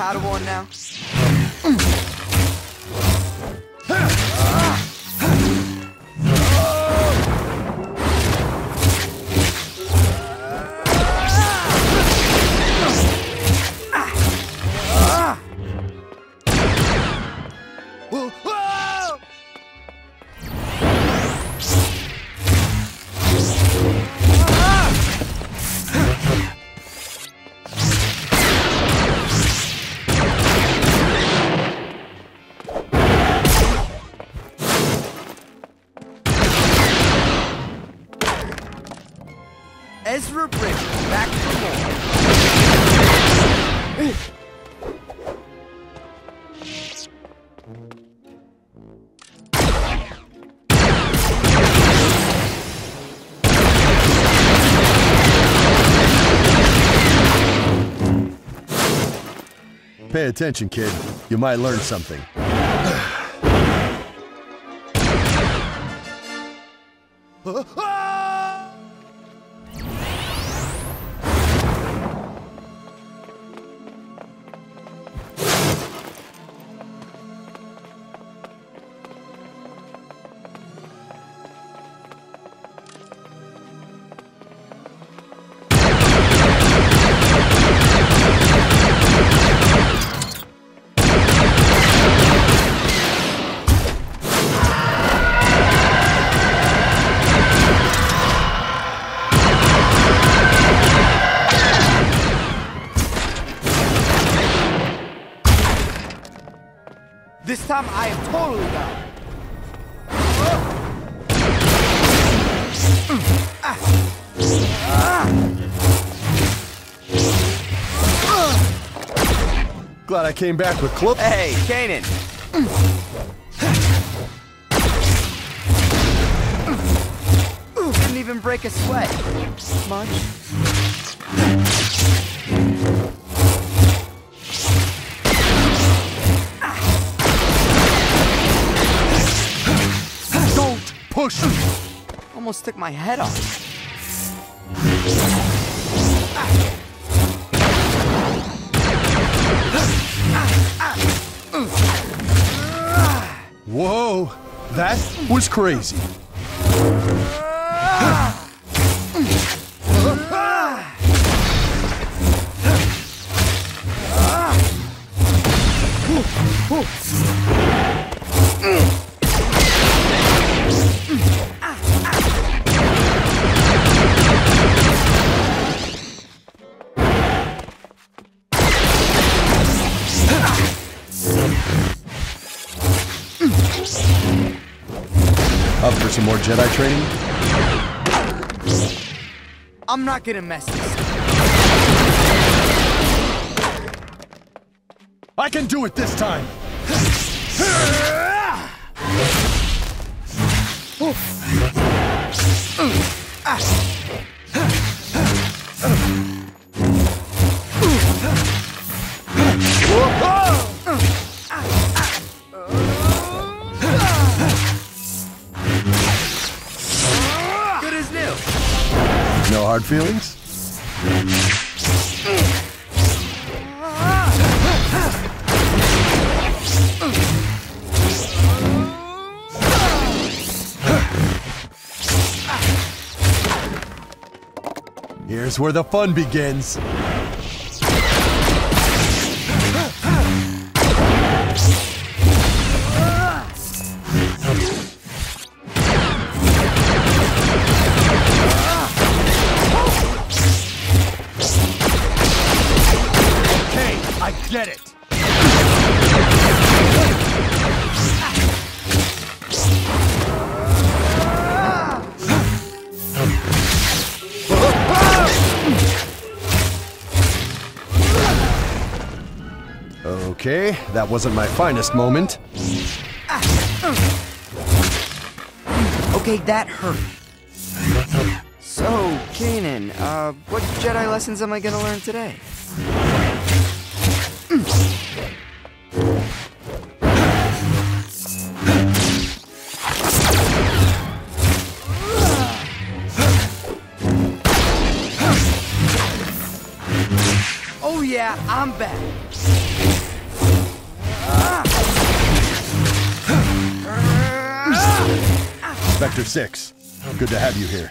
Padawan now? Ezra Bridger, back for more. Pay attention, kid. You might learn something. This time I am totally down. Glad I came back with Club. Hey, Kanan. Didn't even break a sweat. Much. Push! Almost took my head off. Whoa! That was crazy. Up for some more Jedi training? I'm not gonna mess this up. I can do it this time! Good as new. No hard feelings? Here's where the fun begins. Okay, I get it. Okay, that wasn't my finest moment. Okay, that hurt. So, Kanan, what Jedi lessons am I gonna learn today? Oh yeah, I'm back. Inspector 6. Good to have you here.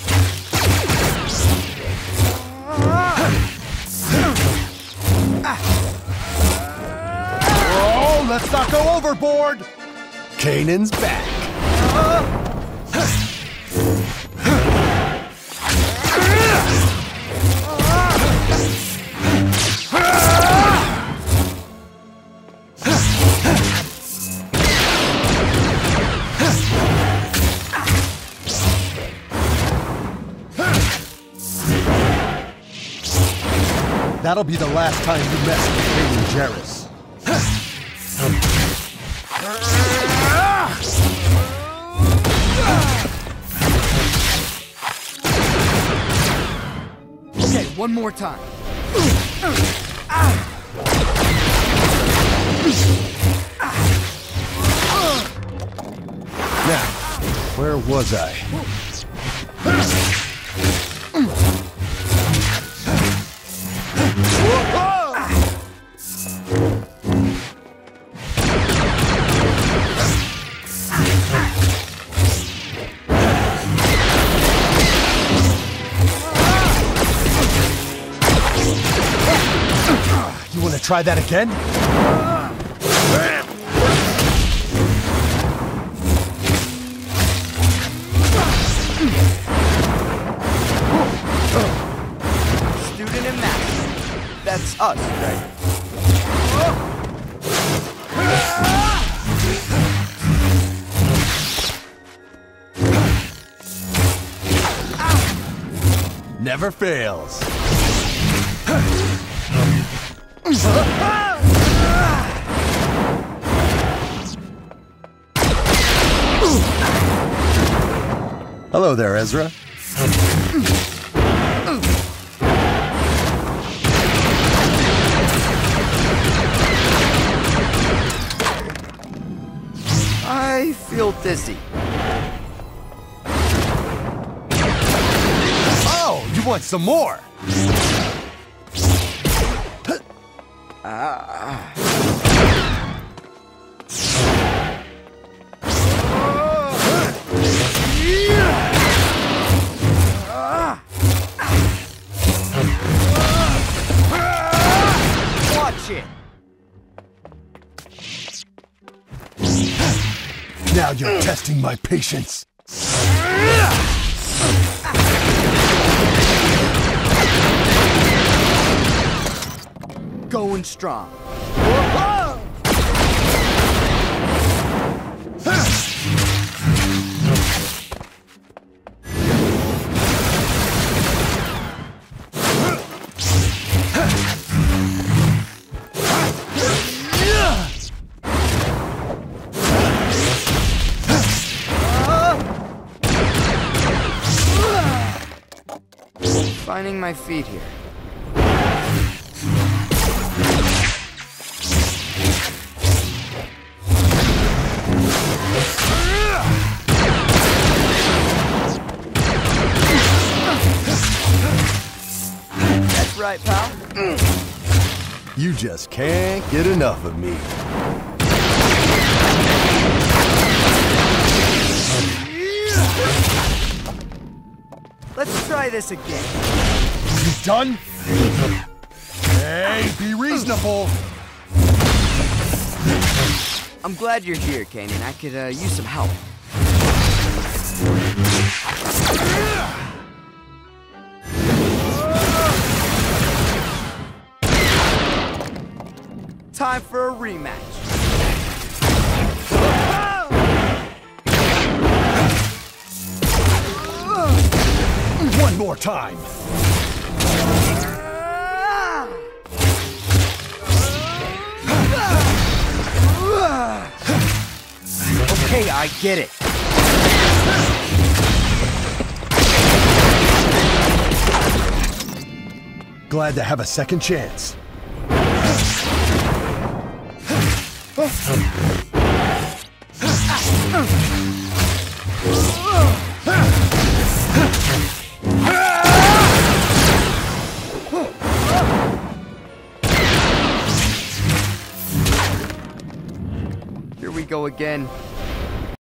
Oh, let's not go overboard! Kanan's back. That'll be the last time you mess with Kanan Jarrus. Okay, one more time. Now, where was I? You want to try that again? Student and master. That's us, right? Never fails. Hello there, Ezra. I feel dizzy. Oh, you want some more? Watch it. Now you're testing my patience. Going strong. Finding my feet here. That's right, pal. You just can't get enough of me. Let's try this again. You done? Hey, be reasonable. I'm glad you're here, Kanan. I could use some help. Time for a rematch. One more time. Okay, I get it. Glad to have a second chance. Here we go again.